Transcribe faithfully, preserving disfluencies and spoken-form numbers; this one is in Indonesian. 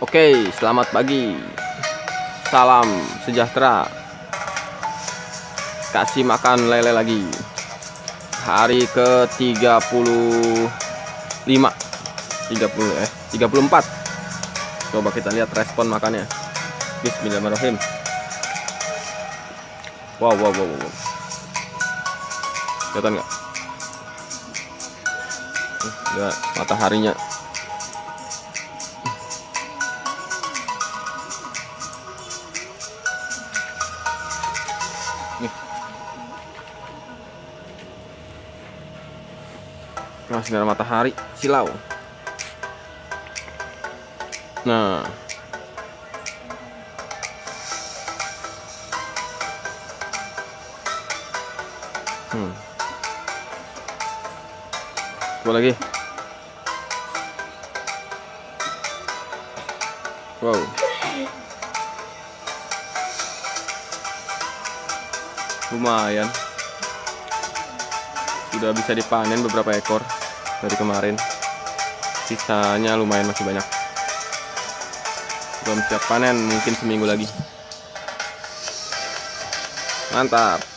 Oke, selamat pagi. Salam sejahtera. Kasih makan lele lagi. Hari ke tiga puluh lima, tiga puluh eh tiga puluh empat. Coba kita lihat respon makannya. Bismillahirrahmanirrahim. Wow, wow, wow, wow. Kelihatan nggak? Lihat mataharinya. Nih. Nah, sinar matahari silau. Nah, hmm. Coba lagi. Wow. Lumayan. Sudah bisa dipanen beberapa ekor dari kemarin. Sisanya lumayan masih banyak. Belum siap panen, mungkin seminggu lagi. Mantap.